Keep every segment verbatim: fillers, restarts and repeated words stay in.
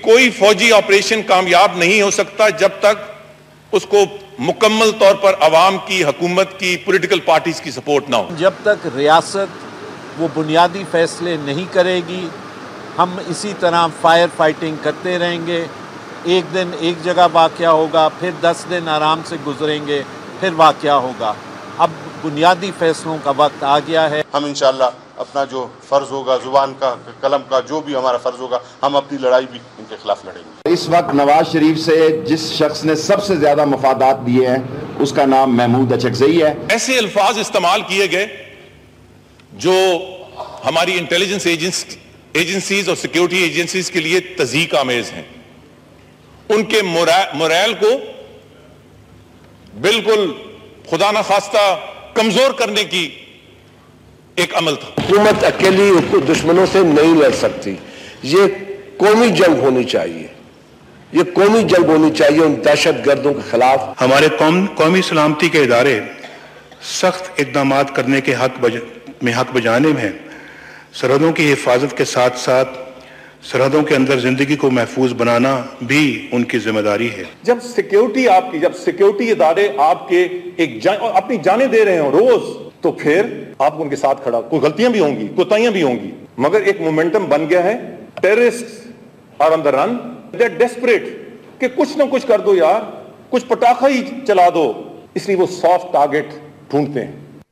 کوئی فوجی آپریشن کامیاب نہیں ہو سکتا جب تک اس کو مکمل طور پر عوام کی، حکومت کی، پولیٹیکل پارٹیز کی سپورٹ نہ ہو. جب تک ریاست وہ بنیادی فیصلے نہیں کرے گی ہم اسی طرح فائر فائٹنگ کرتے رہیں گے. ایک دن ایک جگہ واقعہ ہوگا، پھر دس دن آرام سے گزریں گے، پھر واقعہ ہوگا. اب بنیادی فیصلوں کا وقت آ گیا ہے. ہم انشاءاللہ اپنا جو فرض ہوگا، زبان کا، قلم کا، جو بھی ہمارا فرض ہوگا، ہم اپنی لڑائی بھی ان کے خلاف لڑیں گے. اس وقت نواز شریف سے جس شخص نے سب سے زیادہ مفادات دیے ہیں اس کا نام محمود اچکزئی ہے. ایسے الفاظ استعمال کیے گئے جو ہماری انٹیلیجنس ایجنسیز اور سیکیورٹی ایجنسیز کے لیے تضحیک آمیز ہیں. ان کے موریل کو بالکل خدا نخواستہ کمزور کرنے کی ایک عمل تھا. حکومت اکیلی دشمنوں سے نہیں لڑ سکتی. یہ قومی جنگ ہونی چاہیے، یہ قومی جنگ ہونی چاہیے ان دہشت گردوں کے خلاف. ہمارے قوم قومی سلامتی کے ادارے سخت اقدامات کرنے کے حق بج... میں حق بجانب ہیں. سرحدوں کی حفاظت کے ساتھ ساتھ سرحدوں کے اندر زندگی کو محفوظ بنانا بھی ان کی ذمہ داری ہے. جب سیکیورٹی آپ کی جب سیکیورٹی ادارے آپ کے ایک جان اپنی جانیں دے رہے ہیں روز، تو پھر آپ ان کے ساتھ کھڑا. کوئی غلطیاں بھی ہوں گی، کوتاہیاں بھی ہوں گی، مگر ایک مومنٹم بن گیا ہے. Terrorist are on the run, they are desperate کہ کچھ نہ کچھ کر دو یار، کچھ پٹاخہ ہی چلا دو. اس لیے وہ سافٹ ٹارگٹ ڈھونڈتے ہیں.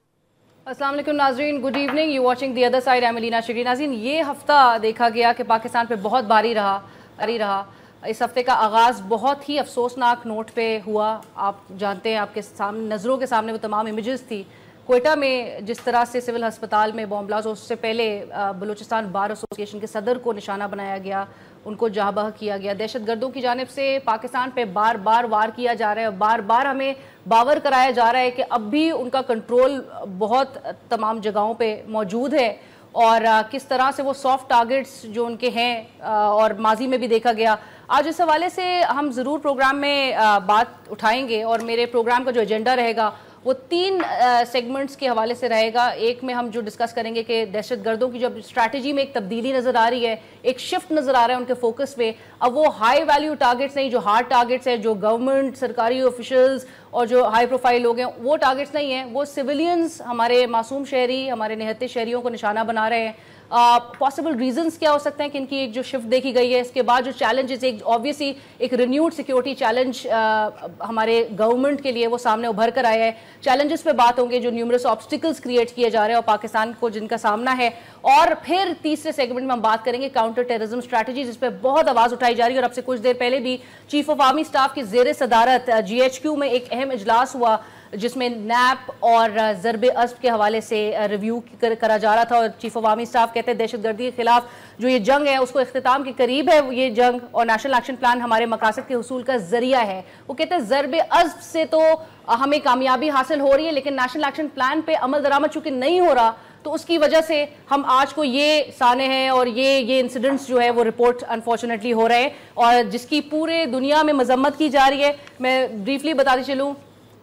السلام علیکم ناظرین، good evening, you watching the other side. I'm Alina Shigri. ناظرین، یہ ہفتہ دیکھا گیا کہ پاکستان پہ بہت بھاری رہا بھاری رہا اس ہفتے کا آغاز بہت ہی افسوسناک نوٹ پہ ہوا. آپ جانتے ہیں، آپ کے سامنے نظروں کے سامنے وہ تمام امیجز تھی. کوئٹہ میں جس طرح سے سول ہسپتال میں بم بلاسٹ، اس سے پہلے بلوچستان بار ایسوسی ایشن کے صدر کو نشانہ بنایا گیا، ان کو جاں بحق کیا گیا. دہشت گردوں کی جانب سے پاکستان پہ بار بار وار کیا جا رہا ہے، بار بار ہمیں باور کرایا جا رہا ہے کہ اب بھی ان کا کنٹرول بہت تمام جگہوں پہ موجود ہے، اور کس طرح سے وہ سافٹ ٹارگٹس جو ان کے ہیں اور ماضی میں بھی دیکھا گیا. آج اس حوالے سے ہم ضرور پروگرام میں بات اٹھائیں گے، اور میرے پروگرام کا جو ایجنڈا رہے گا وہ تین سیگمنٹس کے حوالے سے رہے گا. ایک میں ہم جو ڈسکس کریں گے کہ دہشت گردوں کی جو اسٹریٹجی میں ایک تبدیلی نظر آ رہی ہے، ایک شفٹ نظر آ رہا ہے ان کے فوکس پہ. اب وہ ہائی ویلیو ٹارگٹس نہیں جو ہارڈ ٹارگٹس ہیں، جو گورنمنٹ، سرکاری آفیشلز اور جو ہائی پروفائل لوگ ہیں، وہ ٹارگٹس نہیں ہیں. وہ سویلینز، ہمارے معصوم شہری، ہمارے نہتے شہریوں کو نشانہ بنا رہے ہیں. پاسبل ریزنز کیا ہو سکتے ہیں کہ ان کی ایک جو شفٹ دیکھی گئی ہے. اس کے بعد جو چیلنجز، ایک آبویسلی ایک رینیوڈ سیکیورٹی چیلنج ہمارے گورنمنٹ کے لیے وہ سامنے ابھر کر آیا ہے. چیلنجز پہ بات ہوں گے جو نیومرس آبسٹیکلز کریٹ کیے جا رہے ہیں اور پاکستان کو جن کا سامنا ہے. اور پھر تیسرے سیگمنٹ میں ہم بات کریں گے کاؤنٹر ٹیررزم اسٹریٹجی، جس پہ بہت آواز اٹھائی جا رہی ہے. اور اب سے کچھ دیر پہلے بھی چیف آف آرمی اسٹاف کی زیر صدارت جی ایچ کیو میں ایک اہم اجلاس ہوا جس میں نیپ اور ضرب عصب کے حوالے سے ریویو کرا جا رہا تھا. اور چیف آف آرمی اسٹاف کہتے ہیں دہشت گردی کے خلاف جو یہ جنگ ہے اس کو اختتام کے قریب ہے یہ جنگ، اور نیشنل ایکشن پلان ہمارے مقاصد کے حصول کا ذریعہ ہے. وہ کہتے ہیں ضرب عصب سے تو ہمیں کامیابی حاصل ہو رہی ہے، لیکن نیشنل ایکشن پلان پہ عمل درآمد چونکہ نہیں ہو رہا، تو اس کی وجہ سے ہم آج کو یہ سانے ہیں اور یہ یہ انسیڈنٹس جو ہے وہ رپورٹ انفارچونیٹلی ہو رہے ہیں، اور جس کی پورے دنیا میں مذمت کی جا رہی ہے. میں بریفلی بتاتی چلوں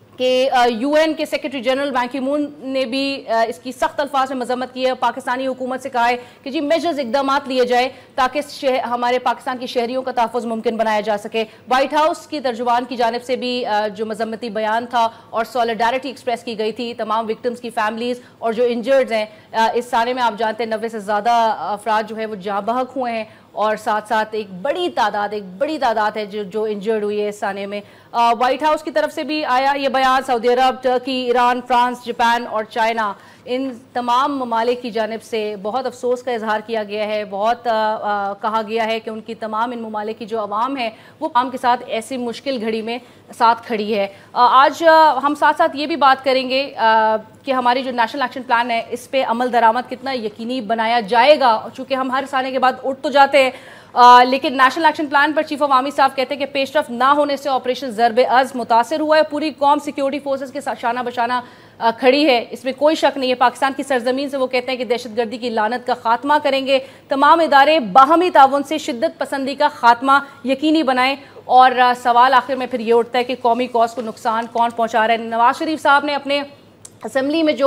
کہ یو این کے سیکرٹری جنرل بان کی مون نے بھی اس کی سخت الفاظ میں مذمت کی ہے. پاکستانی حکومت سے کہا ہے کہ جی میجرز اقدامات لیے جائے تاکہ ہمارے پاکستان کی شہریوں کا تحفظ ممکن بنایا جا سکے. وائٹ ہاؤس کی ترجمان کی جانب سے بھی جو مذمتی بیان تھا اور سولیڈارٹی ایکسپریس کی گئی تھی تمام وکٹمز کی فیملیز اور جو انجرڈز ہیں. اس سانے میں آپ جانتے ہیں نوے سے زیادہ افراد جو ہے وہ جاں بحق ہوئے ہیں، اور ساتھ ساتھ ایک بڑی تعداد ایک بڑی تعداد ہے جو جو انجرڈ ہوئی ہے اس سانے میں. وائٹ ہاؤس کی طرف سے بھی آیا یہ بیان. سعودی عرب، ترکی، ایران، فرانس، جاپان اور چائنا، ان تمام ممالک کی جانب سے بہت افسوس کا اظہار کیا گیا ہے. بہت کہا گیا ہے کہ ان کی تمام ان ممالک کی جو عوام ہے وہ عوام کے ساتھ ایسی مشکل گھڑی میں ساتھ کھڑی ہے. آج ہم ساتھ ساتھ یہ بھی بات کریں گے کہ ہماری جو نیشنل ایکشن پلان ہے اس پہ عمل درآمد کتنا یقینی بنایا جائے گا، چونکہ ہم ہر سانے کے بعد اٹھ تو جاتے ہیں، آ, لیکن نیشنل ایکشن پلان پر چیف آف آرمی صاحب کہتے ہیں کہ پیش رفت نہ ہونے سے آپریشن ضرب عصب متاثر ہوا ہے. پوری قوم سیکیورٹی فورسز کے ساتھ شانہ بشانہ کھڑی ہے، اس میں کوئی شک نہیں ہے. پاکستان کی سرزمین سے وہ کہتے ہیں کہ دہشت گردی کی لعنت کا خاتمہ کریں گے. تمام ادارے باہمی تعاون سے شدت پسندی کا خاتمہ یقینی بنائیں. اور سوال آخر میں پھر یہ اٹھتا ہے کہ قومی کاز کو نقصان کون پہنچا رہا ہے. نواز شریف صاحب نے اپنے اسمبلی میں جو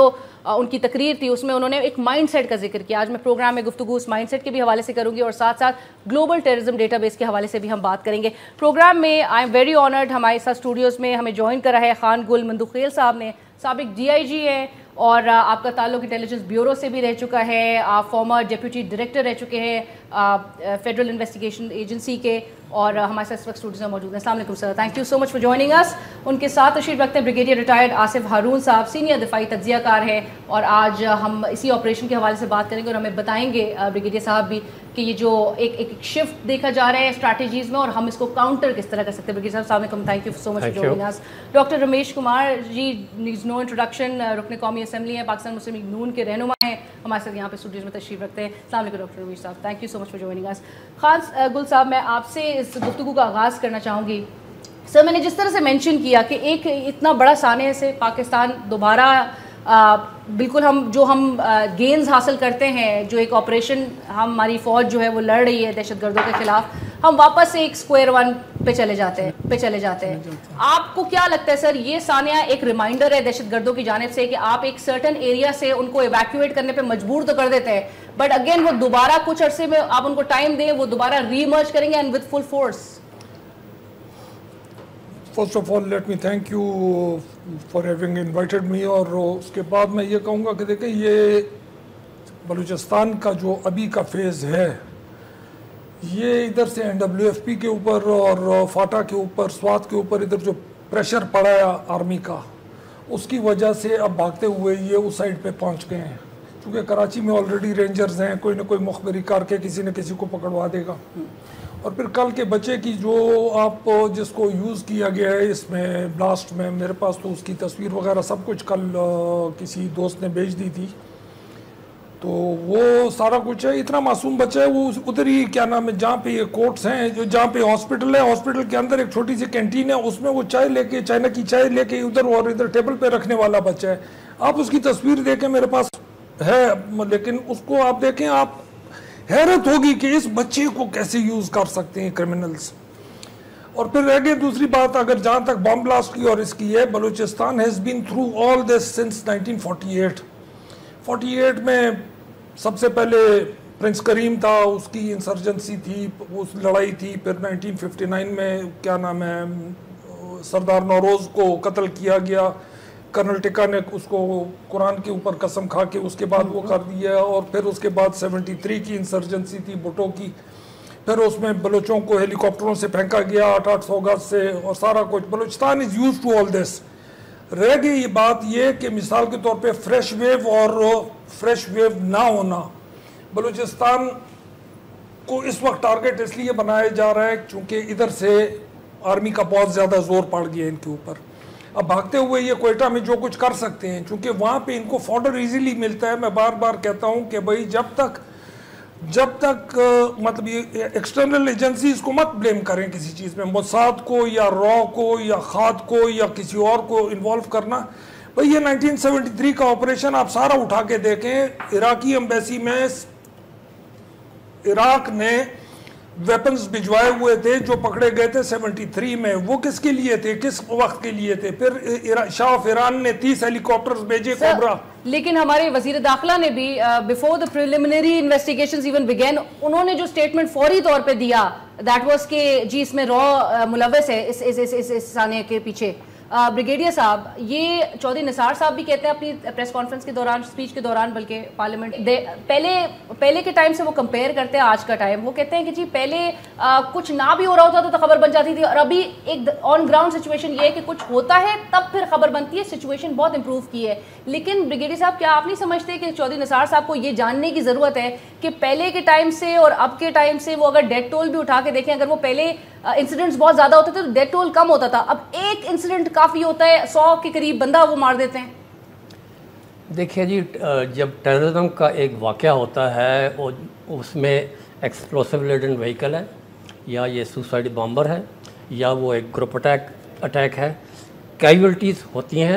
ان کی تقریر تھی اس میں انہوں نے ایک مائنڈ سیٹ کا ذکر کیا. آج میں پروگرام میں گفتگو اس مائنڈ سیٹ کے بھی حوالے سے کروں گی اور ساتھ ساتھ گلوبل ٹیررزم ڈیٹا بیس کے حوالے سے بھی ہم بات کریں گے. پروگرام میں آئی ایم ویری آنرڈ ہمارے ساتھ اسٹوڈیوز میں ہمیں جوائن کرا ہے خان گل مندوخیل صاحب نے. سابق ڈی آئی جی ہیں اور آپ کا تعلق انٹیلیجنس بیورو سے بھی رہ چکا ہے, آپ فارمر ڈپٹی ڈائریکٹر رہ چکے ہیں فیڈرل انویسٹیگیشن ایجنسی کے, اور ہمارے ساتھ اس وقت اسٹوڈیوز میں موجود ہیں. السلام علیکم sir, thank you so much for joining us. ان کے ساتھ تشریف رکھتے ہیں بریگیڈیئر ریٹائرڈ آصف ہارون صاحب, سینئر دفاعی تجزیہ کار ہیں, اور آج ہم اسی آپریشن کے حوالے سے بات کریں گے اور ہمیں بتائیں گے بریگیڈیئر صاحب بھی کہ یہ جو ایک ایک شفٹ دیکھا جا رہا ہے اسٹریٹجیز میں اور ہم اس کو کاؤنٹر کس طرح کر سکتے ہیں. بریگیڈیئر صاحب السلام علیکم, thank you so much for joining us. Doctor Ramesh Kumar ji, needs no introduction, رکن قومی اسمبلی ہیں, پاکستان مسلم لیگ نون کے رہنما ہیں, ہمارے ساتھ یہاں پہ اسٹوڈیوز میں تشریف رکھتے ہیں. السلام علیکم ڈاکٹر رمیش صاحب, thank you so much for joining us. Khan Gul صاحب, میں آپ سے اس گفتگو کا آغاز کرنا چاہوں گی. سر, میں نے جس طرح سے مینشن کیا کہ ایک اتنا بڑا سانحے سے پاکستان دوبارہ بالکل ہم جو ہم گینز حاصل کرتے ہیں, جو ایک آپریشن ہماری فوج جو ہے وہ لڑ رہی ہے دہشت گردوں کے خلاف, ہم واپس سے ایک سکوئر ون پہ چلے جاتے ہیں پہ چلے جاتے ہیں آپ کو کیا لگتا ہے سر, یہ سانحہ ایک ریمائنڈر ہے دہشت گردوں کی جانب سے کہ آپ ایک سرٹن ایریا سے ان کو ایویکویٹ کرنے پہ مجبور تو کر دیتے ہیں, بٹ اگین وہ دوبارہ کچھ عرصے میں آپ ان کو ٹائم دیں, وہ دوبارہ ری ایمرج کریں گے and with full force? First of all let me thank you for having invited me. اور اس کے بعد میں یہ کہوں گا کہ دیکھیں یہ بلوچستان کا جو ابھی کا فیز ہے, یہ ادھر سے این ڈبلیو ایف پی کے اوپر اور فاٹا کے اوپر, سوات کے اوپر ادھر جو پریشر پڑا ہے آرمی کا, اس کی وجہ سے اب بھاگتے ہوئے یہ اس سائڈ پہ پہنچ گئے ہیں. چونکہ کراچی میں آلریڈی رینجرز ہیں, کوئی نہ کوئی مخبری کر کے کسی نہ کسی کو پکڑوا دے گا. اور پھر کل کے بچے کی جو آپ جس کو یوز کیا گیا ہے اس میں بلاسٹ میں, میرے پاس تو اس کی تصویر وغیرہ سب کچھ کل کسی دوست نے بھیج دی تھی, تو وہ سارا کچھ ہے. اتنا معصوم بچہ ہے, وہ ادھر ہی کیا نام ہے جہاں پہ یہ کورٹس ہیں, جو جہاں پہ ہاسپٹل ہے, ہاسپٹل کے اندر ایک چھوٹی سی کینٹین ہے, اس میں وہ چائے لے کے, چائنا کی چائے لے کے ادھر اور ادھر ٹیبل پہ رکھنے والا بچہ ہے. آپ اس کی تصویر دیکھیں, میرے پاس ہے, لیکن اس کو آپ دیکھیں, آپ حیرت ہوگی کہ اس بچے کو کیسے یوز کر سکتے ہیں کرمنلز. اور پھر رہ گئی دوسری بات, اگر جہاں تک بم بلاسٹ کی اور اس کی ہے, Balochistan has been through all this since nineteen forty eight. Forty eight میں سب سے پہلے پرنس کریم تھا, اس کی انسرجنسی تھی, اس لڑائی تھی. پھر نائنٹین ففٹی نائن میں کیا نام ہے سردار نوروز کو قتل کیا گیا, کرنل ٹکا نے اس کو قرآن کے اوپر قسم کھا کے اس کے بعد وہ کر دیا. اور پھر اس کے بعد سیونٹی تھری کی انسرجنسی تھی بھٹو کی, پھر اس میں بلوچوں کو ہیلی کاپٹروں سے پھینکا گیا آٹھ آٹھ سو گز سے, اور سارا کچھ. Balochistan is used to all this. رہ گئی یہ بات یہ کہ مثال کے طور پہ فریش ویو اور فریش ویو نہ ہونا, بلوچستان کو اس وقت ٹارگٹ اس لیے بنایا جا رہا ہے چونکہ ادھر سے آرمی کا بہت زیادہ زور پڑ گیا ان کے اوپر. اب بھاگتے ہوئے یہ کوئٹہ میں جو کچھ کر سکتے ہیں, چونکہ وہاں پہ ان کو فوڈر ایزیلی ملتا ہے. میں بار بار کہتا ہوں کہ بھائی جب تک جب تک مطلب یہ ایکسٹرنل ایجنسیز کو مت بلیم کریں کسی چیز میں, موساد کو یا را کو یا خاد کو یا کسی اور کو انوالو کرنا. بھائی یہ نائنٹین سیونٹی تھری کا آپریشن آپ سارا اٹھا کے دیکھیں, عراقی ایمبیسی میں عراق نے ویپنز بھجوائے ہوئے تھے جو پکڑے گئے تھے سیونٹی تھری میں, وہ کس کے لیے تھے, کس وقت کے لیے تھے. پھر شاہ آف ایران نے تیس ہیلی کاپٹرز بھیجے کوبرا. لیکن ہمارے وزیر داخلہ نے بھی before the preliminary investigations even begin, انہوں نے جو سٹیٹمنٹ فوری طور پہ دیا دیٹ واز کہ جی اس میں را ملوث ہے اس اس اس سانحے کے پیچھے. بریگیڈیئر صاحب, یہ چودھری نثار صاحب بھی کہتے ہیں اپنی پریس کانفرنس کے دوران, اسپیچ کے دوران بلکہ پارلیمنٹ, پہلے پہلے کے ٹائم سے وہ کمپیئر کرتے ہیں آج کا ٹائم. وہ کہتے ہیں کہ جی پہلے کچھ نہ بھی ہو رہا ہوتا تو خبر بن جاتی تھی, اور ابھی ایک آن گراؤنڈ سچویشن یہ ہے کہ کچھ ہوتا ہے تب پھر خبر بنتی ہے. سچویشن بہت امپروو کی ہے. لیکن بریگیڈیئر صاحب, کیا آپ نہیں سمجھتے کہ چودھری نثار صاحب کو یہ جاننے کی ضرورت ہے کہ پہلے کے ٹائم سے اور اب کے ٹائم سے وہ اگر ڈیتھ ٹول بھی اٹھا کے دیکھیں, اگر وہ پہلے انسیڈنٹس بہت زیادہ ہوتے تھے تو ڈیتھ ٹول کم ہوتا تھا, اب ایک انسیڈنٹ کافی ہوتا ہے, سو کے قریب بندہ وہ مار دیتے ہیں. دیکھیے جی, جب ٹیررزم کا ایک واقعہ ہوتا ہے, اس میں ایکسپلوسو لیڈن وہیکل ہے, یا یہ سوسائڈ بامبر ہے, یا وہ ایک گروپ اٹیک اٹیک ہے, کیجویلٹیز ہوتی ہیں.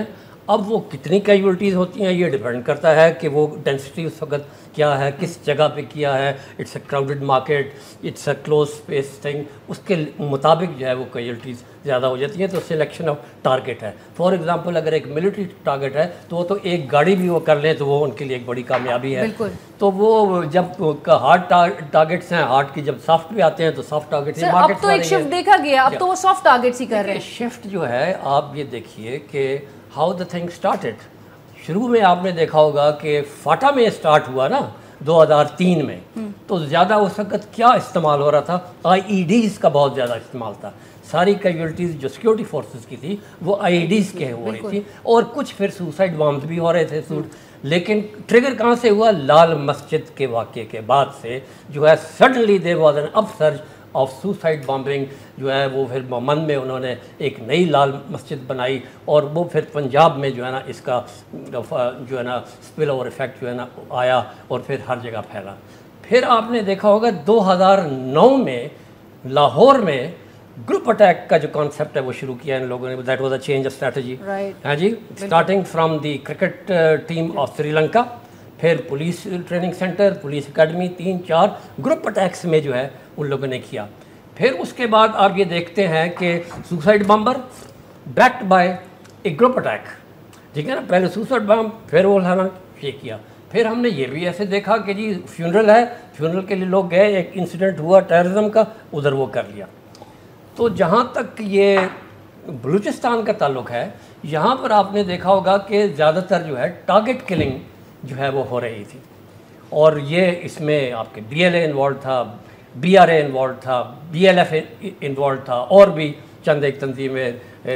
اب وہ کتنی کیجولٹیز ہوتی ہیں یہ ڈیپینڈ کرتا ہے کہ وہ ڈینسٹی اس وقت کیا ہے, کس جگہ پہ کیا ہے, it's a crowded market, it's a close space thing, اس کے مطابق جو ہے وہ کیجولٹیز زیادہ ہو جاتی ہیں. تو سلیکشن آف ٹارگیٹ ہے. فار ایگزامپل اگر ایک ملٹری ٹارگیٹ ہے تو وہ تو ایک گاڑی بھی وہ کر لیں تو وہ ان کے لیے ایک بڑی کامیابی ہے. تو وہ جب ہارڈ ٹارگیٹس ہیں, ہارڈ کی جب سافٹ پہ آتے ہیں تو سافٹ ٹارگیٹ سے اب تو ایک شفٹ دیکھا گیا, اب تو وہ سافٹ ٹارگیٹس ہی کر رہے ہیں. شفٹ جو ہے آپ یہ دیکھیے کہ ہاؤ دا تھنگ اسٹارٹیڈ. شروع میں آپ نے دیکھا ہوگا کہ فاٹا میں اسٹارٹ ہوا نا دو ہزار تین میں, تو زیادہ اس وقت کیا استعمال ہو رہا تھا, آئی ای ڈیز کا بہت زیادہ استعمال تھا. ساری کیجولٹیز جو سیکورٹی فورسز کی تھی وہ آئی ای ڈیز کے ہو رہی تھی, اور کچھ پھر سوسائڈ بامز بھی ہو رہے تھے. لیکن ٹریگر کہاں سے ہوا؟ لال مسجد کے واقعے کے بعد سے جو ہے suddenly there was an upsurge of suicide bombing. جو ہے وہ پھر من میں انہوں نے ایک نئی لال مسجد بنائی, اور وہ پھر پنجاب میں جو ہے نا اس کا جو ہے نا اسپل اوور ایفیکٹ جو ہے نا آیا, اور پھر ہر جگہ پھیلا. پھر آپ نے دیکھا ہوگا دو ہزار نو میں لاہور میں گروپ اٹیک کا جو کانسیپٹ ہے وہ شروع کیا ان لوگوں نے. That was a change of strategy. ہاں جی, starting from the cricket team of Sri Lanka, پھر police training centre, police academy, تین چار گروپ اٹیکس میں جو ہے ان لوگوں نے کیا. پھر اس کے بعد آپ یہ دیکھتے ہیں کہ suicide bomber backed by a group attack. ٹھیک ہے نا, پہلے سوسائڈ بم, پھر وہ لانا یہ کیا. پھر ہم نے یہ بھی ایسے دیکھا کہ جی فیونرل ہے, فیونرل کے لیے لوگ گئے, ایک انسیڈنٹ ہوا ٹیررزم کا, ادھر وہ کر لیا. تو جہاں تک یہ بلوچستان کا تعلق ہے, یہاں پر آپ نے دیکھا ہوگا کہ زیادہ تر جو ہے ٹارگٹ کلنگ جو ہے وہ ہو رہی تھی, اور یہ اس میں آپ کے بی ایل اے انوالو تھا, بی آر اے انوالو تھا, بی ایل ایف انوالو تھا, اور بھی چند ایک تنظیمیں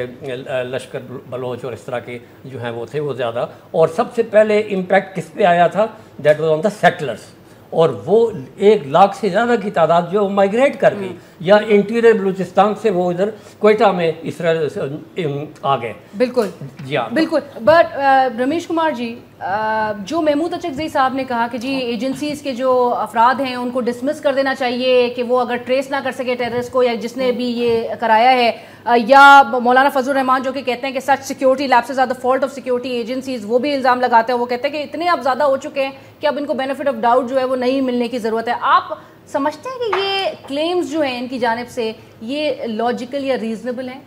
لشکر بلوچ اور اس طرح کے جو ہیں وہ تھے وہ زیادہ. اور سب سے پہلے امپیکٹ کس پہ آیا تھا؟ دیٹ واز آن دا سیٹلرس, اور وہ ایک لاکھ سے زیادہ کی تعداد جو مائگریٹ کر گئی, یا انٹیریئر بلوچستان سے وہ ادھر کوئٹہ میں اسرائیل آ گئے. بالکل جی ہاں بالکل. بٹ رمیش کمار جی, جو محمود اچکزئی صاحب نے کہا کہ جی ایجنسیز کے جو افراد ہیں ان کو ڈسمس کر دینا چاہیے کہ وہ اگر ٹریس نہ کر سکے ٹیررسٹ کو یا جس نے بھی یہ کرایا ہے, یا مولانا فضل الرحمان جو کہ کہتے ہیں کہ such security lapses are the fault of security agencies, وہ بھی الزام لگاتے ہیں. وہ کہتے ہیں کہ اتنے اب زیادہ ہو چکے ہیں کہ اب ان کو بینیفٹ آف ڈاؤٹ جو ہے وہ نہیں ملنے کی ضرورت ہے. آپ سمجھتے ہیں کہ یہ کلیمز جو ہیں ان کی جانب سے یہ لاجیکل یا ریزنیبل ہیں؟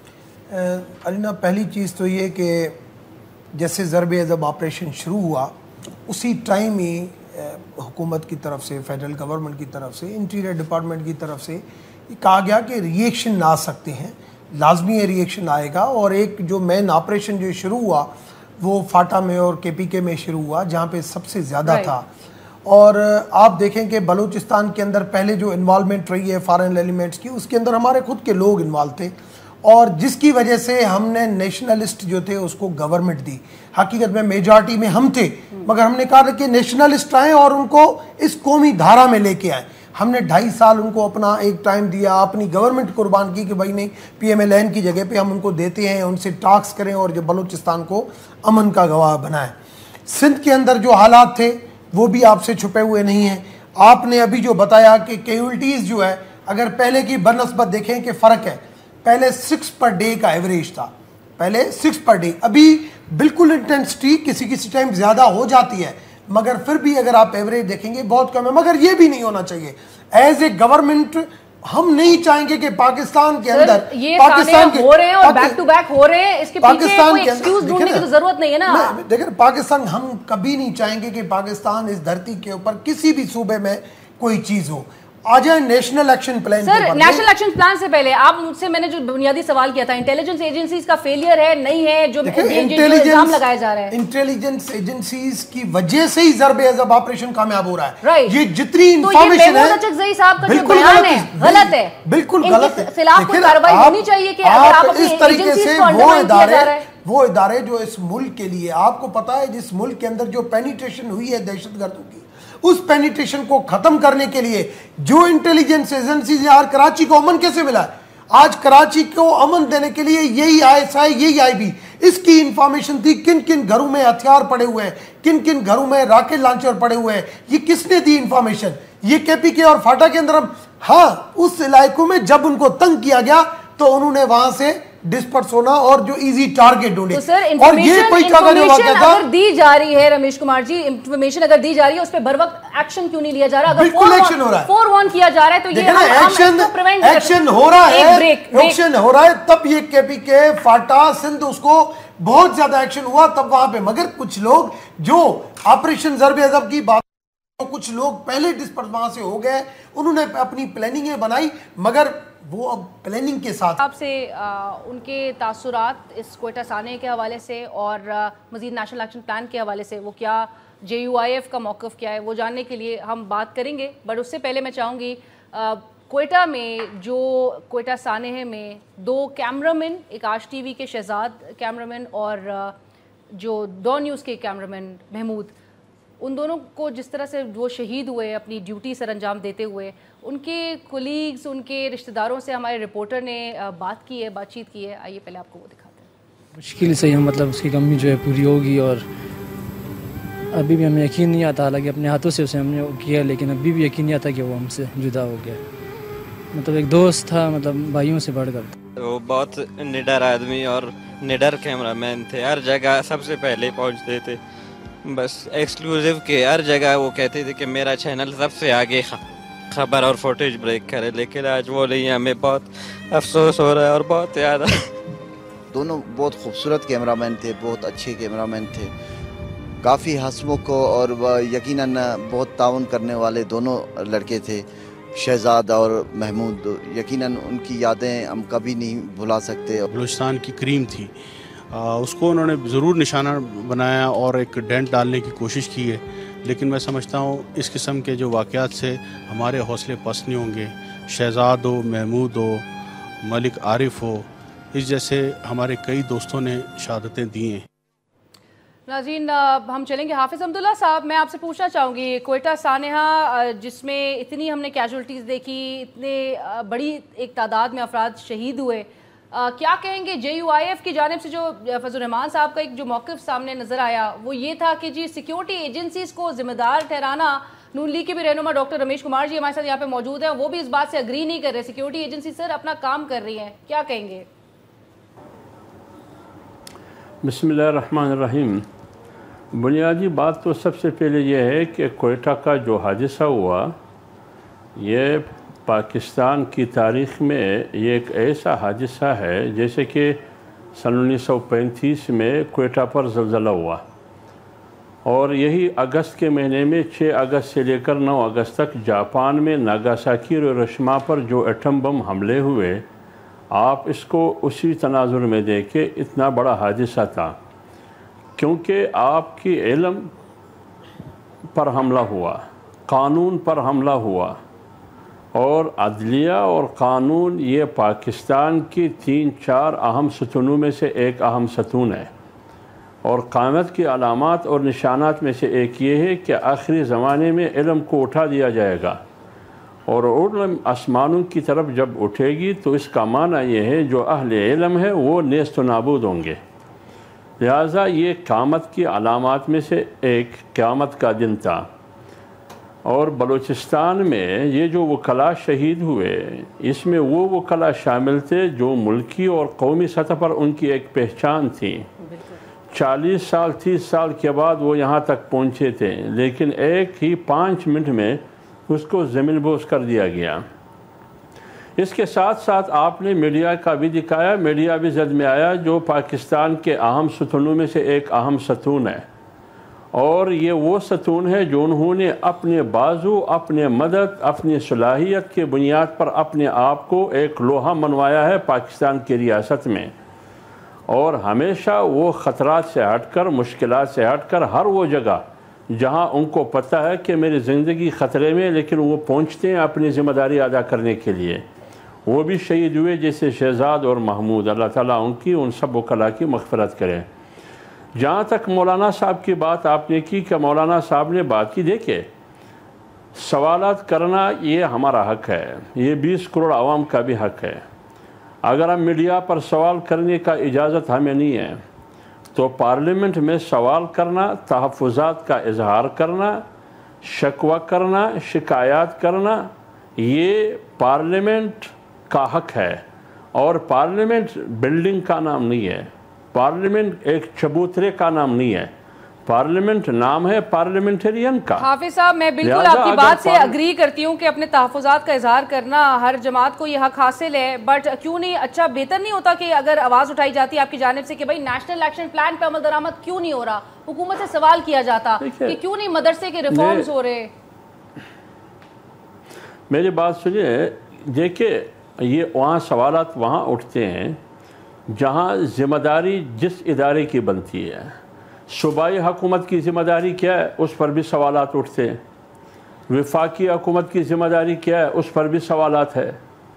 علینا, پہلی چیز تو یہ کہ جیسے ضرب عضب آپریشن شروع ہوا اسی ٹائم ہی حکومت کی طرف سے, فیڈرل گورنمنٹ کی طرف سے, انٹیریئر ڈپارٹمنٹ کی طرف سے کہا گیا کہ ری ایکشن آ سکتے ہیں, لازمی ری ایکشن آئے گا. اور ایک جو مین آپریشن جو شروع ہوا وہ فاٹا میں اور کے پی کے میں شروع ہوا جہاں پہ سب سے زیادہ تھا. اور آپ دیکھیں کہ بلوچستان کے اندر پہلے جو انوالومنٹ رہی ہے فارن ایلیمنٹس کی, اس کے اندر ہمارے خود کے لوگ انوالو تھے, اور جس کی وجہ سے ہم نے نیشنلسٹ جو تھے اس کو گورنمنٹ دی. حقیقت میں میجارٹی میں ہم تھے, مگر ہم نے کہا کہ نیشنلسٹ آئیں اور ان کو اس قومی دھارا میں لے کے آئیں. ہم نے ڈھائی سال ان کو اپنا ایک ٹائم دیا, اپنی گورنمنٹ قربان کی کہ بھائی نہیں, پی ایم ایل این کی جگہ پہ ہم ان کو دیتے ہیں, ان سے ٹاکس کریں اور جو بلوچستان کو امن کا گواہ بنائیں. سندھ کے اندر جو حالات تھے وہ بھی آپ سے چھپے ہوئے نہیں ہیں. آپ نے ابھی جو بتایا کہ کیجولٹیز جو ہے اگر پہلے کی بنسبت دیکھیں کہ فرق ہے, پہلے سکس پر ڈے کا ایوریج تھا, پہلے سکس پر ڈے, ابھی بالکل انٹینسٹی کسی کسی ٹائم زیادہ ہو جاتی ہے, مگر پھر بھی اگر آپ ایوریج دیکھیں گے بہت کم ہے. مگر یہ بھی نہیں ہونا چاہیے. ایز اے گورنمنٹ ہم نہیں چاہیں گے کہ پاکستان کے اندر پاکستان ہو رہے ہیں اور بیک ٹو بیک ہو رہے ہیں, اس کے پیچھے کوئی ایکسکیوز ڈھونڈنے کی تو ضرورت نہیں ہے نا. دیکھیں پاکستان, ہم کبھی نہیں چاہیں گے کہ پاکستان اس دھرتی کے اوپر کسی بھی صوبے میں کوئی چیز ہو. آ جائیں national action plan. Sir national action plan سے پہلے آپ مجھ سے, میں نے جو بنیادی سوال کیا تھا, انٹیلیجنس ایجنسیز کا فیلئر ہے نہیں ہے جو الزام لگایا جا رہا ہے؟ انٹیلیجنس ایجنسیز کی وجہ سے ہی ضرب عضب آپریشن کامیاب ہو رہا ہے. رائٹ, یہ جتنی انفارمیشن ہے محمود اچکزئی صاحب کا جو بیان ہے غلط ہے, بالکل غلط ہے. خلاف کوئی کارروائی ہونی چاہیے کہ اگر آپ اپنی ایجنسیز کو انڈرمائن کیا جا رہا ہے. وہ ادارے جو اس ملک کے لیے, آپ کو پتا ہے جس ملک کے اندر جو پینیٹریشن ہوئی ہے دہشت گردوں کی, اس پینیٹریشن کو ختم کرنے کے لیے جو انٹیلیجنس ایجنسیز یار کراچی کو امن کیسے ملا ہے؟ آج کراچی کو امن دینے کے لیے یہی آئی ایس آئی, یہی آئی بی, اس کی انفارمیشن تھی کن کن گھروں میں ہتھیار پڑے ہوئے ہیں, کن کن گھروں میں راکٹ لانچر پڑے ہوئے ہیں. یہ کس نے دی انفارمیشن؟ یہ کے پی کے اور فاٹا کے اندر. ہاں, اس علاقوں میں جب ان کو تنگ کیا گیا تو انہوں نے وہاں سے ڈسپرس ہونا اور جو ایزی ٹارگٹ ڈھونڈے. تو سر اور یہ کوئی انفارمیشن اگر دی جا رہی ہے رمیش کمار جی، انفارمیشن اگر دی جا رہی ہے اس پہ بر وقت ایکشن کیوں نہیں لیا جا رہا؟ اگر بالکل ایکشن ہو رہا ہے، فور وان کیا جا رہا ہے تو یہ ایکشن ایکشن ہو رہا ہے ایکشن ہو رہا ہے تب یہ کے پی کے فاٹا سندھ اس کو بہت زیادہ ایکشن ہوا تب وہاں پہ. مگر کچھ لوگ جو آپریشن ضرب عضب کی بات، کچھ لوگ پہلے ڈسپرس وہاں سے ہو گئے، انہوں نے اپنی پلاننگیں بنائی مگر وہ اب پلاننگ کے ساتھ. آپ سے ان کے تاثرات اس کوئٹہ سانحے کے حوالے سے اور مزید نیشنل ایکشن پلان کے حوالے سے، وہ کیا جے یو آئی ایف کا موقف کیا ہے، وہ جاننے کے لیے ہم بات کریں گے. بٹ اس سے پہلے میں چاہوں گی کوئٹہ میں جو کوئٹہ سانحے میں دو کیمرامین، ایک آج ٹی وی کے شہزاد کیمرامین اور جو ڈان نیوز کے کیمرامین محمود، ان دونوں کو جس طرح سے وہ شہید ہوئے اپنی ڈیوٹی سر انجام دیتے ہوئے، ان کے کولیگز، ان کے رشتہ داروں سے ہمارے رپورٹر نے بات کی ہے، بات چیت کی ہے. آئیے پہلے آپ کو وہ دکھاتے ہیں. مشکل سے ہم مطلب اس کی کمی جو ہے پوری ہوگی، اور ابھی بھی ہمیں یقین نہیں آتا، حالانکہ اپنے ہاتھوں سے اسے ہم نے کیا لیکن ابھی بھی یقین نہیں آتا کہ وہ ہم سے جدا ہو گیا. مطلب ایک دوست تھا، مطلب بھائیوں سے بڑھ کر. وہ بہت نڈر آدمی اور نڈر کیمرہ مین تھے، ہر جگہ سب سے پہلے پہنچتے تھے، بس ایکسکلوزیو کے ہر جگہ وہ کہتے تھے کہ میرا چینل سب سے آگے خبر اور فوٹیج بریک کرے. لیکن آج وہ نہیں، ہمیں بہت افسوس ہو رہا ہے اور بہت یاد ہے. دونوں بہت خوبصورت کیمرہ مین تھے، بہت اچھے کیمرہ مین تھے، کافی ہنسمکھ اور یقیناً بہت تعاون کرنے والے دونوں لڑکے تھے، شہزاد اور محمود. یقیناً ان کی یادیں ہم کبھی نہیں بھلا سکتے. بلوچستان کی کریم تھی، اس کو انہوں نے ضرور نشانہ بنایا اور ایک ڈینٹ ڈالنے کی کوشش کی ہے. لیکن میں سمجھتا ہوں اس قسم کے جو واقعات سے ہمارے حوصلے پست نہیں ہوں گے. شہزاد ہو، محمود ہو، ملک عارف ہو، اس جیسے ہمارے کئی دوستوں نے شہادتیں دی ہیں. ناظرین ہم چلیں گے حافظ عبداللہ صاحب، میں آپ سے پوچھنا چاہوں گی کوئٹہ سانحہ جس میں اتنی ہم نے کیجولٹیز دیکھی، اتنے بڑی ایک تعداد میں افراد شہید ہوئے، کیا کہیں گے جے یو آئی ایف کی جانب سے؟ جو فضل الرحمان صاحب کا ایک جو موقف سامنے نظر آیا وہ یہ تھا کہ جی سیکیورٹی ایجنسیز کو ذمہ دار ٹھہرانا. نون لیگ کے بھی رہنما ڈاکٹر رمیش کمار جی ہمارے ساتھ یہاں پہ موجود ہیں، وہ بھی اس بات سے اگری نہیں کر رہے. سیکیورٹی ایجنسی سر اپنا کام کر رہی ہیں، کیا کہیں گے؟ بسم اللہ الرحمن الرحیم. بنیادی بات تو سب سے پہلے یہ ہے کہ کوئٹہ کا جو حادثہ ہوا یہ پاکستان کی تاریخ میں یہ ایک ایسا حادثہ ہے جیسے کہ سن انیس سو پینتیس میں کوئٹہ پر زلزلہ ہوا، اور یہی اگست کے مہینے میں چھ اگست سے لے کر نو اگست تک جاپان میں ناگاساکی اور ہیروشیما پر جو ایٹم بم حملے ہوئے، آپ اس کو اسی تناظر میں دیکھیں، اتنا بڑا حادثہ تھا. کیونکہ آپ کی علم پر حملہ ہوا، قانون پر حملہ ہوا، اور عدلیہ اور قانون یہ پاکستان کی تین چار اہم ستونوں میں سے ایک اہم ستون ہے، اور قیامت کی علامات اور نشانات میں سے ایک یہ ہے کہ آخری زمانے میں علم کو اٹھا دیا جائے گا، اور علم آسمانوں کی طرف جب اٹھے گی تو اس کا معنی یہ ہے جو اہل علم ہے وہ نیست و نابود ہوں گے. لہٰذا یہ قیامت کی علامات میں سے ایک قیامت کا دن تھا. اور بلوچستان میں یہ جو وکلاء شہید ہوئے اس میں وہ وکلاء شامل تھے جو ملکی اور قومی سطح پر ان کی ایک پہچان تھی. چالیس سال تیس سال کے بعد وہ یہاں تک پہنچے تھے، لیکن ایک ہی پانچ منٹ میں اس کو زمین بوس کر دیا گیا. اس کے ساتھ ساتھ آپ نے میڈیا کا بھی دکھایا، میڈیا بھی زد میں آیا جو پاکستان کے اہم ستونوں میں سے ایک اہم ستون ہے، اور یہ وہ ستون ہے جو انہوں نے اپنے بازو، اپنے مدد، اپنی صلاحیت کے بنیاد پر اپنے آپ کو ایک لوہا منوایا ہے پاکستان کی ریاست میں، اور ہمیشہ وہ خطرات سے ہٹ کر، مشکلات سے ہٹ کر ہر وہ جگہ جہاں ان کو پتہ ہے کہ میری زندگی خطرے میں، لیکن وہ پہنچتے ہیں اپنی ذمہ داری ادا کرنے کے لیے. وہ بھی شہید ہوئے جیسے شہزاد اور محمود، اللہ تعالیٰ ان کی ان سب وکلاء کی مغفرت کرے. جہاں تک مولانا صاحب کی بات آپ نے کی کہ مولانا صاحب نے بات کی، دیکھیں سوالات کرنا یہ ہمارا حق ہے، یہ بیس کروڑ عوام کا بھی حق ہے. اگر ہم میڈیا پر سوال کرنے کا اجازت ہمیں نہیں ہے تو پارلیمنٹ میں سوال کرنا، تحفظات کا اظہار کرنا، شکوہ کرنا، شکایات کرنا، یہ پارلیمنٹ کا حق ہے، اور پارلیمنٹ بلڈنگ کا نام نہیں ہے، پارلیمنٹ ایک چبوترے کا نام نہیں ہے، پارلیمنٹ نام ہے پارلیمنٹرین کا۔ حافظ صاحب میں بالکل آپ کی بات سے اگری کرتی ہوں کہ اپنے تحفظات کا اظہار کرنا ہر جماعت کو یہ حق حاصل ہے، بٹ کیوں نہیں اچھا بہتر نہیں ہوتا کہ اگر آواز اٹھائی جاتی آپ کی جانب سے کہ بھائی نیشنل ایکشن پلان پہ عمل درآمد کیوں نہیں ہو رہا، حکومت سے سوال کیا جاتا کہ کیوں نہیں مدرسے کے ریفارمز ہو رہے؟ میری بات سنیے، دیکھیں یہ وہاں سوالات وہاں اٹھتے ہیں جہاں ذمہ داری جس ادارے کی بنتی ہے۔ صوبائی حکومت کی ذمہ داری کیا ہے، اس پر بھی سوالات اٹھتے ہیں۔ وفاقی حکومت کی ذمہ داری کیا ہے، اس پر بھی سوالات ہے۔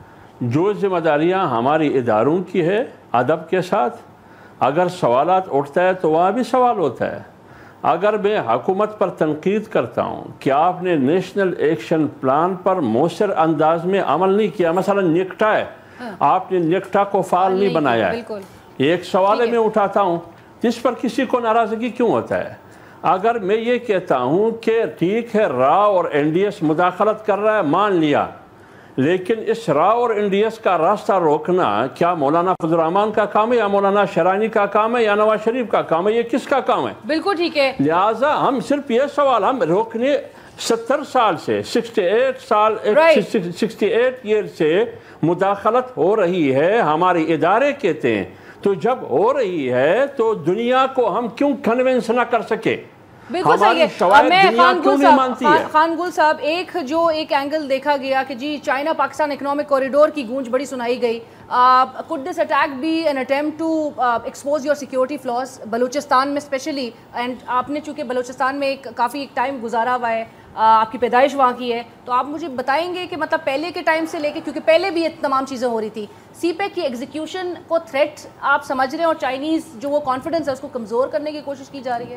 جو ذمہ داریاں ہماری اداروں کی ہے ادب کے ساتھ، اگر سوالات اٹھتا ہے تو وہاں بھی سوال ہوتا ہے۔ اگر میں حکومت پر تنقید کرتا ہوں کہ آپ نے نیشنل ایکشن پلان پر مؤثر انداز میں عمل نہیں کیا، مثلا نیکٹا ہے، آپ نے نیکٹا کو فعال نہیں بنایا ہے، ایک سوال میں اٹھاتا ہوں، جس پر کسی کو ناراضگی کیوں ہوتا ہے؟ اگر میں یہ کہتا ہوں کہ ٹھیک ہے را اور این ڈی ایس مداخلت کر رہا ہے، مان لیا، لیکن اس را اور این ڈی ایس کا راستہ روکنا کیا مولانا فضل الرحمان کا کام ہے یا مولانا شرانی کا کام ہے یا نواز شریف کا کام ہے؟ یہ کس کا کام ہے؟ بالکل ٹھیک ہے۔ لہٰذا ہم صرف یہ سوال ہم روکنے ستر سال سے سکسٹی ایٹ سال سکسٹی ایٹ ایئر سے مداخلت ہو رہی ہے، ہمارے ادارے کہتے ہیں، تو جب ہو رہی ہے تو دنیا کو ہم کیوں کنونس نہ کر سکے؟ بالکل صحیح ہے۔ میں خان گل صاحب خان گل صاحب ایک جو ایک اینگل دیکھا گیا کہ جی چائنا پاکستان اکنامک کوریڈور کی گونج بڑی سنائی گئی، could this attack be an attempt to expose your security flaws Balochistan میں اسپیشلی؟ اینڈ آپ نے چونکہ بلوچستان میں ایک کافی ایک ٹائم گزارا ہوا ہے، آپ کی پیدائش وہاں کی ہے، تو آپ مجھے بتائیں گے کہ مطلب پہلے کے ٹائم سے لے کے، کیونکہ پہلے بھی یہ تمام چیزیں ہو رہی تھی، سی پیک کی ایگزیکیوشن کو تھریٹ آپ سمجھ رہے ہیں اور چائنیز جو وہ کانفیڈنس ہے اس کو کمزور کرنے کی کوشش کی جا رہی ہے؟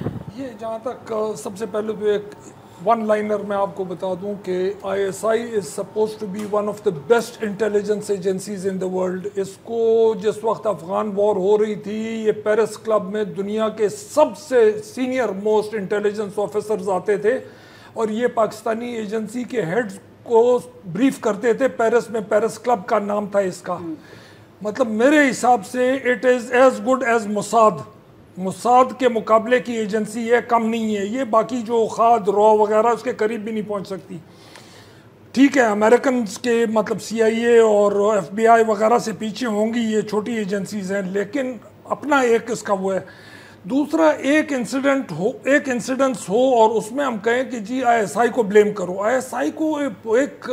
یہ جہاں تک سب سے پہلے تو ایک ون لائنر میں آپ کو بتا دوں کہ I S I is suppose to be one of the best intelligence agencies in the world. اس کو جس وقت افغان وار ہو رہی تھی، یہ پیرس کلب میں دنیا کے سب سے سینئر موسٹ انٹیلیجنس آفیسرز آتے تھے اور یہ پاکستانی ایجنسی کے ہیڈز کو بریف کرتے تھے پیرس میں، پیرس کلب کا نام تھا اس کا۔ مطلب میرے حساب سے it is as good as Mossad, Mossad کے مقابلے کی ایجنسی ہے، کم نہیں ہے یہ، باقی جو خاد رو وغیرہ اس کے قریب بھی نہیں پہنچ سکتی۔ ٹھیک ہے امریکنز کے مطلب سی آئی اے اور ایف بی آئی وغیرہ سے پیچھے ہوں گی، یہ چھوٹی ایجنسیز ہیں، لیکن اپنا ایک اس کا وہ ہے۔ دوسرا ایک انسیڈنٹ ہو ایک انسیڈنس ہو اور اس میں ہم کہیں کہ جی آئی ایس آئی کو بلیم کرو، آئی ایس آئی کو ایک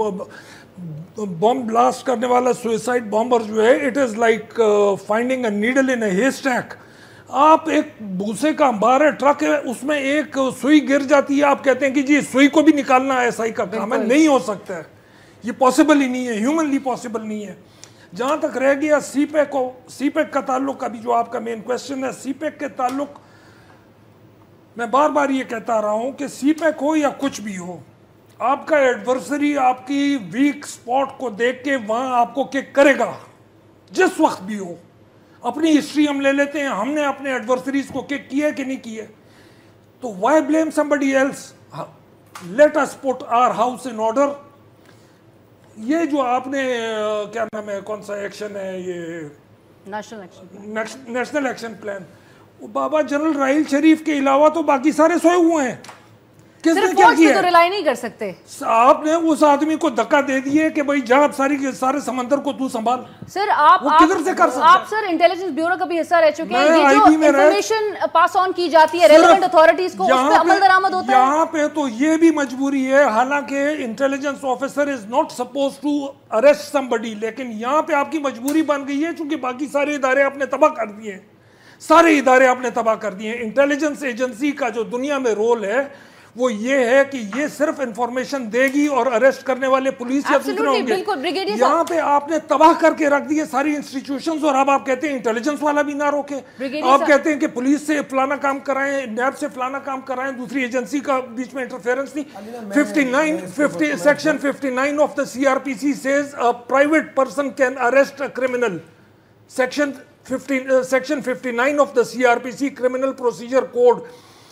بم بلاسٹ کرنے والا سوئسائڈ بامبر جو ہے، it is like finding a needle in a haystack. آپ ایک بھوسے کا انبار ہے، ٹرک ہے، اس میں ایک سوئی گر جاتی ہے، آپ کہتے ہیں کہ جی سوئی کو بھی نکالنا آئی ایس آئی کا کام ہے، نہیں ہو سکتا ہے، یہ پاسبل ہی نہیں ہے، ہیومنلی پاسبل نہیں ہے۔ جہاں تک رہ گیا سی پیک کو، سی پیک کا تعلق، ابھی جو آپ کا مین کویسچن ہے سی پیک کے تعلق، میں بار بار یہ کہتا رہا ہوں کہ سی پیک ہو یا کچھ بھی ہو، آپ کا ایڈورسری آپ کی ویک سپاٹ کو دیکھ کے وہاں آپ کو کک کرے گا، جس وقت بھی ہو۔ اپنی ہسٹری ہم لے لیتے ہیں، ہم نے اپنے ایڈورسریز کو کک کیا ہے کہ نہیں کیا ہے، تو why blame somebody else؟ let us put our house in order۔ یہ جو آپ نے کیا نام ہے، کون سا ایکشن ہے یہ نیشنل ایکشن پلان، بابا جنرل راحیل شریف کے علاوہ تو باقی سارے سوئے ہوئے ہیں، کس نے کیا کیا ہے؟ تو ریلائی نہیں کر سکتے، آپ نے اس آدمی کو دھکا دے دیے کہ بھائی جہاں ساری سارے سمندر کو تو سنبھال۔ سر آپ کدھر سے کر سکتے؟ آپ سر انٹیلیجنس بیورو کا بھی حصہ رہ چکے ہیں، یہ جو انفارمیشن پاس آن کی جاتی ہے ریلیونٹ اتھارٹیز کو، اس پہ عمل درآمد ہوتا ہے۔ یہاں پہ تو یہ بھی مجبوری ہے، حالانکہ intelligence officer is not suppose to arrest somebody، لیکن یہاں پہ آپ کی مجبوری بن گئی ہے چونکہ باقی سارے ادارے آپ نے تباہ کر دیے ہیں، سارے ادارے آپ نے تباہ کر دیے ہیں۔ انٹیلیجنس ایجنسی کا جو دنیا میں رول ہے وہ یہ ہے کہ یہ صرف انفارمیشن دے گی اور اریسٹ کرنے والے پولیس یا دوسرے ہوں گے۔ یہاں پہ آپ نے تباہ کر کے رکھ دیے ساری انسٹیٹیوشنز، اور اب آپ کہتے ہیں انٹیلیجنس والا بھی نہ روکے، آپ کہتے ہیں کہ پولیس سے فلانا کام کرائیں، نیب سے فلانا کام کرائیں، دوسری ایجنسی کا بیچ میں انٹرفیئرنس نہیں۔ Fifty nine fifty section fifty nine of the C R P C says a private person can arrest a criminal۔ Section section fifty nine of the C R P C criminal procedure code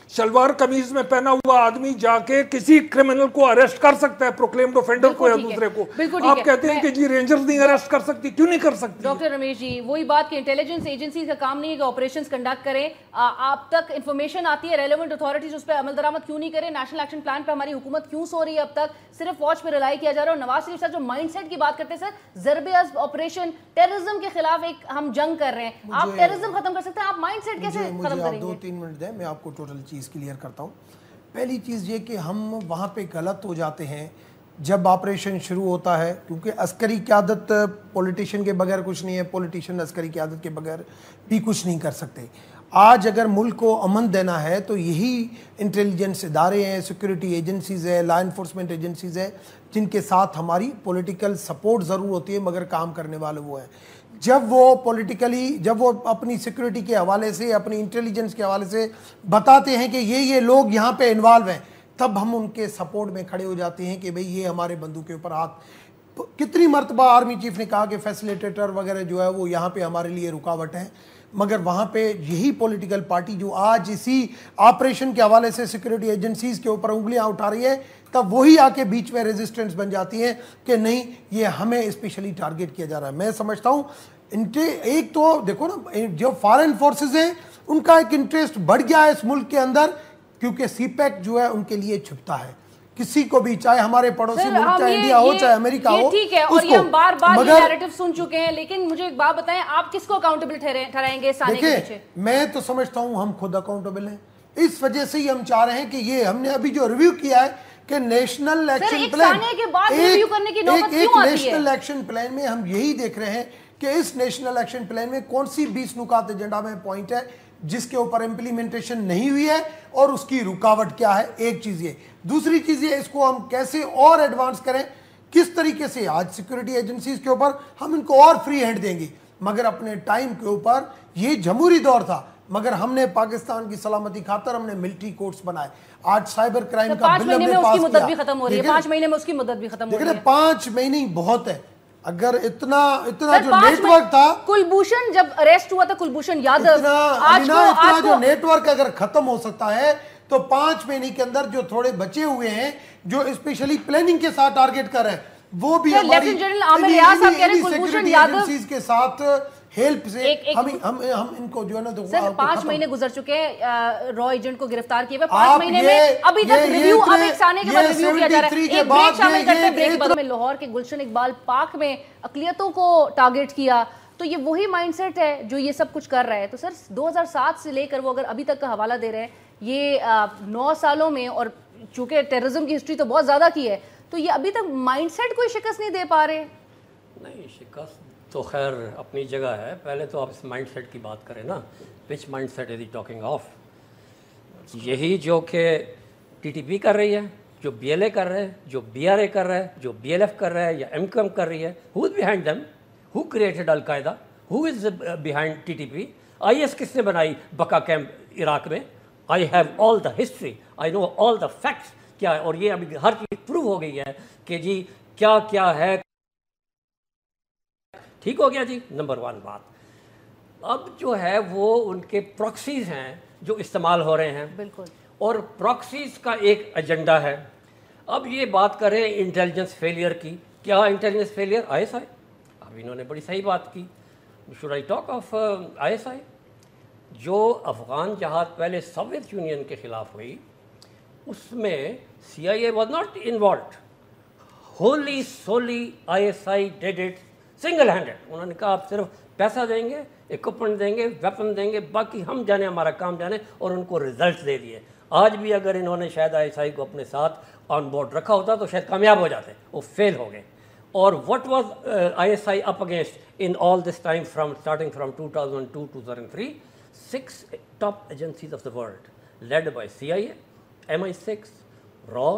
shalwar kameez में पहना हुआ आदमी जाके किसी criminal को arrest कर सकता है, प्रोक्लेम्ड ऑफेंडर को या दूसरे को। आप कहते हैं कि जी रेंजर्स नहीं अरेस्ट कर सकती, क्यों नहीं कर सकती? डॉक्टर रमेश जी, वही बात कि इंटेलिजेंस एजेंसी का काम नहीं है कि ऑपरेशंस कंडक्ट करें, आप तक इंफॉर्मेशन आती है, रेलेवेंट अथॉरिटीज उस पर अमल दरामद क्यों नहीं करें? नेशनल एक्शन प्लान पर हमारी हुकूमत क्यों सो रही है? अब तक सिर्फ फौज पर रिलाई किया जा रहा है। और नवाज शरीफ साहब जो माइंडसेट की बात करते हैं, सर ज़रब-ए-अज़ब ऑपरेशन, टेररिज्म के खिलाफ एक हम जंग कर रहे हैं, आप टेररिज्म खत्म कर सकते हैं, आप माइंडसेट कैसे खत्म करेंगे? दो तीन मिनट दें, मैं आपको टोटल चीज़ क्लियर करता हूँ। पहली चीज़ ये कि हम वहाँ पे गलत हो जाते हैं जब ऑपरेशन शुरू होता है, क्योंकि अस्करी क़यादत पॉलिटिशियन के बगैर कुछ नहीं है, पॉलिटिशियन अस्करी क़यादत के बगैर भी कुछ नहीं कर सकते। आज अगर मुल्क को अमन देना है तो यही इंटेलिजेंस इदारे हैं, सिक्योरिटी एजेंसीज़ है, लॉ इन्फोर्समेंट एजेंसीज़ है, जिनके साथ हमारी पॉलिटिकल सपोर्ट ज़रूर होती है, मगर काम करने वाले वो हैं। जब वो पॉलिटिकली जब वो अपनी सिक्योरिटी के हवाले से, अपनी इंटेलिजेंस के हवाले से बताते हैं कि ये ये लोग यहाँ पे इन्वॉल्व हैं, तब हम उनके सपोर्ट में खड़े हो जाते हैं कि भाई ये हमारे बंदूक के ऊपर हाथ। कितनी मरतबा आर्मी चीफ ने कहा कि फैसिलिटेटर वगैरह जो है वो यहाँ पे हमारे लिए रुकावट है, मगर वहाँ पे यही पॉलिटिकल पार्टी जो आज इसी ऑपरेशन के हवाले से सिक्योरिटी एजेंसीज़ के ऊपर उंगलियाँ उठा रही है, तब वही आके बीच में रेजिस्टेंस बन जाती है कि नहीं ये हमें स्पेशली टारगेट किया जा रहा है। मैं समझता हूँ इनके एक तो देखो ना, जो फॉरेन फोर्सेस हैं उनका एक इंटरेस्ट बढ़ गया है इस मुल्क के अंदर, क्योंकि सीपैक जो है उनके लिए छुपता है। किसी को भी, चाहे हमारे पड़ोसी मुल्क, चाहे इंडिया हो, चाहे अमेरिका हो, ठीक है, और ये हम बार बार ये नैरेटिव सुन चुके हैं, लेकिन मुझे एक बात बताएं, आप किसको अकाउंटेबल ठहराएंगे इस आने के पीछे? मैं तो समझता हूं हम खुद अकाउंटेबल हैं। इस वजह से ही हम चाह रहे हैं कि ये हमने अभी जो रिव्यू किया है कि नेशनल एक्शन प्लान, एक नेशनल एक्शन प्लान में हम यही देख रहे हैं कि इस नेशनल एक्शन प्लान में कौन सी बीस नुकात एजेंडा में पॉइंट है जिसके ऊपर इम्प्लीमेंटेशन नहीं हुई है और उसकी रुकावट क्या है। एक चीज ये, दूसरी चीज ये, इसको हम कैसे और एडवांस करें, किस तरीके से आज सिक्योरिटी एजेंसीज के ऊपर हम इनको और फ्री हैंड देंगे। मगर अपने टाइम के ऊपर ये जमहूरी दौर था, मगर हमने पाकिस्तान की सलामती खातर हमने मिलिट्री कोर्ट्स बनाए। आज साइबर क्राइम तो का बिल हमने पास किया, भी खत्म हो रही है, पांच महीने में उसकी मुद्दत भी खत्म हो रही है। पांच महीने ही बहुत है। अगर इतना इतना जो नेटवर्क था, कुलभूषण जब अरेस्ट हुआ था, कुलभूषण यादव, इतना, आज को, इतना आज जो नेटवर्क अगर खत्म हो सकता है तो पांच महीने के अंदर जो थोड़े बचे हुए हैं, जो स्पेशली प्लानिंग के साथ टारगेट कर रहे हैं, वो भी हमारी कुलभूषण यादव के साथ हेल्प से एक, एक, हम हम हम इनको जो है ना, सर पांच महीने गुजर चुके हैं रॉ एजेंट को गिरफ्तार किए हुए, पांच महीने में अभी तक रिव्यू, अब एक साने के बाद रिव्यू किया जा रहा है। एक ब्रेक शामिल करते हैं, ब्रेक बाद में लाहौर के गुलशन इकबाल पार्क में अकलियतों को टारगेट किया, तो ये वही माइंडसेट है जो ये सब कुछ कर रहा है। तो सर दो हज़ार सात से लेकर वो अगर अभी तक का हवाला दे रहे हैं, ये नौ सालों में, और चूंकि टेररिज्म की हिस्ट्री तो बहुत ज्यादा की है, तो ये अभी तक माइंडसेट कोई शिकस्त नहीं दे पा रहे। नहीं, शिकस्त तो खैर अपनी जगह है। पहले तो आप इस माइंडसेट की बात करें ना, which mindset is he talking of? यही जो कि टीटीपी कर रही है, जो बीएलए कर रहे हैं, जो बीआरए कर रहा है, जो बीएलएफ कर रहा है या एमकम कर रही है, who is behind them? Who created al Qaeda? Who is behind TTP? IS किसने बनाई बका कैंप इराक में? I have all the history, I know all the facts. क्या है, और ये अभी हर चीज़ प्रूव हो गई है कि जी क्या क्या है। ठीक हो गया जी, नंबर वन बात। अब जो है वो उनके प्रॉक्सीज हैं जो इस्तेमाल हो रहे हैं, बिल्कुल, और प्रॉक्सीज का एक एजेंडा है। अब ये बात करें इंटेलिजेंस फेलियर की, क्या इंटेलिजेंस फेलियर? आईएसआई, अब इन्होंने बड़ी सही बात की। Should I talk of ISI? जो अफगान जहाद पहले सोवियत यूनियन के खिलाफ हुई, उसमें CIA was not involved, wholly solely ISI did it single handed. उन्होंने कहा आप सिर्फ पैसा देंगे, इक्विपमेंट देंगे, वेपन देंगे, बाकी हम जाने, हमारा काम जाने, और उनको रिजल्ट दे दिए। आज भी अगर इन्होंने शायद आईएसआई को अपने साथ ऑन बोर्ड रखा होता तो शायद कामयाब हो जाते, वो फेल हो गए। और what was ISI up against in all this time from starting from two thousand two two thousand three? Six top agencies of the world led by CIA, M I six, रॉ,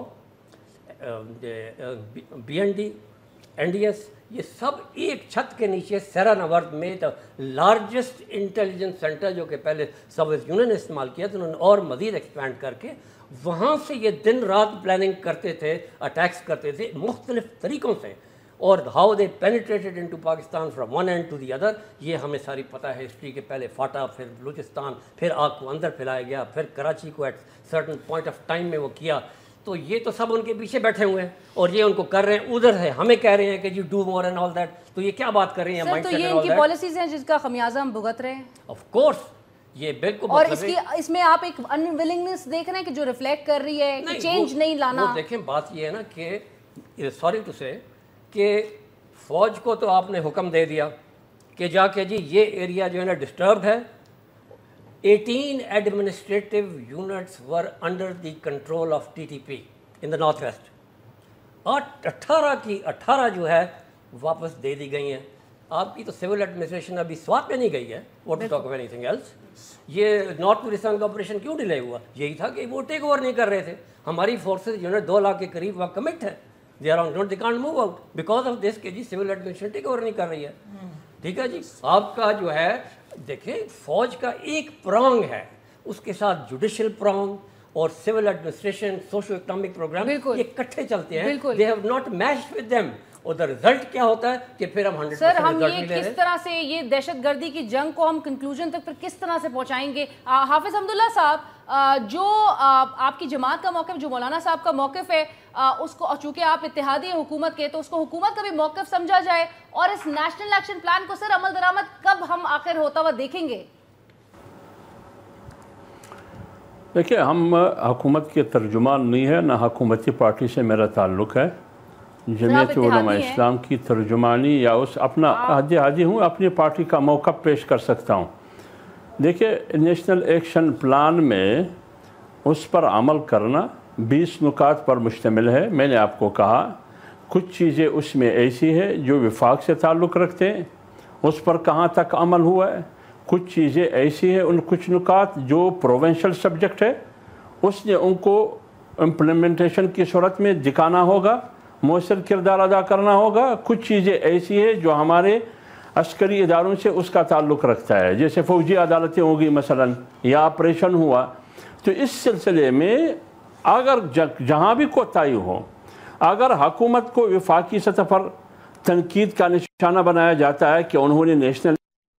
BND, NDS, ये सब एक छत के नीचे सेरानवर्द में the largest intelligence centre, जो कि पहले सोवियत यूनियन ने इस्तेमाल किया था, उन्होंने और मज़ीद एक्सपैंड करके वहाँ से ये दिन रात प्लानिंग करते थे, अटैक्स करते थे मुख्तलिफ तरीक़ों से। اور how they penetrated into Pakistan from one end to the other, یہ ہمیں ساری پتہ ہے ہسٹری کے. پہلے فاٹا، پھر بلوچستان، پھر آگ کو اندر پھیلایا گیا، پھر کراچی کو at certain point of time میں وہ کیا. تو یہ تو سب ان کے پیچھے بیٹھے ہوئے ہیں اور یہ ان کو کر رہے ہیں. ادھر ہے ہمیں کہہ رہے ہیں کہ جی do more and all that. تو یہ کیا بات کر رہے ہیں؟ سر تو یہ ان کی پالیسیز ہیں جس کا خمیازہ ہم بھگت رہے ہیں. آف کورس یہ بالکل. اور اس کی اس میں آپ ایک انولنگنس دیکھ رہے ہیں کہ جو ریفلیکٹ کر رہی ہے کہ چینج نہیں لانا. وہ دیکھیں بات یہ ہے نا کہ سوری ٹو سے کہ فوج کو تو آپ نے حکم دے دیا کہ جا کے جی یہ ایریا جو ہے نا ڈسٹربڈ ہے. Eighteen administrative units were under the control of T T P in the north west. آٹھ اٹھارہ کی اٹھارہ جو ہے واپس دے دی گئی ہیں. آپ کی تو سول ایڈمنسٹریشن ابھی سوات میں نہیں گئی ہے. What to talk of anything else. یہ نارتھ ٹورسٹان کا آپریشن کیوں ڈیلے ہوا؟ یہی تھا کہ وہ ٹیک اوور نہیں کر رہے تھے. ہماری فورسز جو ہے دو لاکھ کے قریب وہاں کمٹ ہے. They are on note, they can't move out because of this کہ جی سول ایڈمنسٹریشن ٹیک اوور نہیں کر رہی ہے. ٹھیک ہے جی. آپ کا جو ہے دیکھیں فوج کا ایک پرانگ ہے، اس کے ساتھ جوڈیشل پرانگ اور civil administration socio economic programme یہ اکٹھے چلتے ہیں. They have not matched with them. اور دا رزلٹ کیا ہوتا ہے کہ پھر ہم ہنڈریڈ سر ہم یہ کس طرح سے یہ دہشت گردی کی جنگ کو ہم کنکلوژن تک پھر کس طرح سے پہنچائیں گے؟ حافظ حمداللہ صاحب، جو آپ کی جماعت کا موقف، جو مولانا صاحب کا موقف ہے، اس کو چونکہ آپ اتحادی حکومت کے تو اس کو حکومت کا بھی موقف سمجھا جائے اور اس نیشنل ایکشن پلان کو سر عمل درآمد کب ہم آخر ہوتا ہوا دیکھیں گے؟ دیکھیں ہم حکومت کے ترجمان نہیں ہے، نہ حکومتی پارٹی سے میرا تعلق ہے. جمعیت علماء اسلام کی ترجمانی یا اس اپنا حاجی حاجی ہوں اپنی پارٹی کا موقف پیش کر سکتا ہوں. دیکھیں نیشنل ایکشن پلان میں اس پر عمل کرنا بیس نکات پر مشتمل ہے. میں نے آپ کو کہا کچھ چیزیں اس میں ایسی ہے جو وفاق سے تعلق رکھتے ہیں، اس پر کہاں تک عمل ہوا ہے. کچھ چیزیں ایسی ہیں، ان کچھ نکات جو پروونشل سبجیکٹ ہے اس نے ان کو امپلیمنٹیشن کی صورت میں دکھانا ہوگا، مؤثر کردار ادا کرنا ہوگا. کچھ چیزیں ایسی ہیں جو ہمارے عسکری اداروں سے اس کا تعلق رکھتا ہے، جیسے فوجی عدالتیں ہوگی مثلا یا آپریشن ہوا. تو اس سلسلے میں اگر جہاں بھی کوتاہی ہو، اگر حکومت کو وفاقی سطح پر تنقید کا نشانہ بنایا جاتا ہے کہ انہوں نے نیشنل،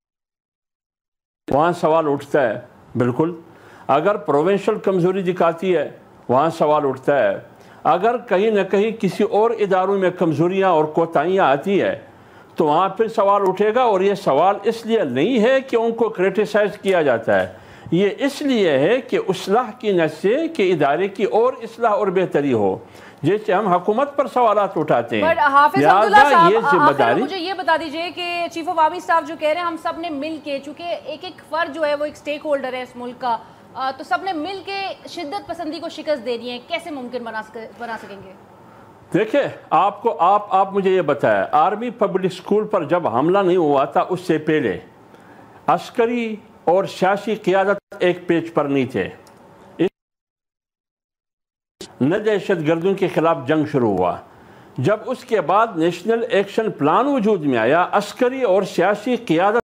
وہاں سوال اٹھتا ہے. بالکل اگر پروونشل کمزوری دکھاتی ہے وہاں سوال اٹھتا ہے. اگر کہیں نہ کہیں کسی اور اداروں میں کمزوریاں اور کوتاہیاں آتی ہے تو وہاں پھر سوال اٹھے گا. اور یہ سوال اس لیے نہیں ہے کہ ان کو کریٹیسائز کیا جاتا ہے، یہ اس لیے ہے کہ اصلاح کی نظر سے کہ ادارے کی اور اصلاح اور بہتری ہو. جیسے ہم حکومت پر سوالات اٹھاتے ہیں، لہٰذا یہ ذمہ داری. مجھے یہ بتا دیجئے کہ چیف آف آرمی اسٹاف جو کہہ رہے ہیں ہم سب نے مل کے، چونکہ ایک ایک فرد جو ہے وہ ایک سٹیک ہولڈر ہے اس ملک کا، تو سب نے مل کے شدت پسندی کو شکست دے دی ہے، کیسے ممکن بنا سکیں گے؟ دیکھیں آپ کو آپ آپ مجھے یہ بتایا، آرمی پبلک اسکول پر جب حملہ نہیں ہوا تھا اس سے پہلے عسکری اور سیاسی قیادت ایک پیج پر نہیں تھے. نہ دہشت گردوں کے خلاف جنگ شروع ہوا. جب اس کے بعد نیشنل ایکشن پلان وجود میں آیا، عسکری اور سیاسی قیادت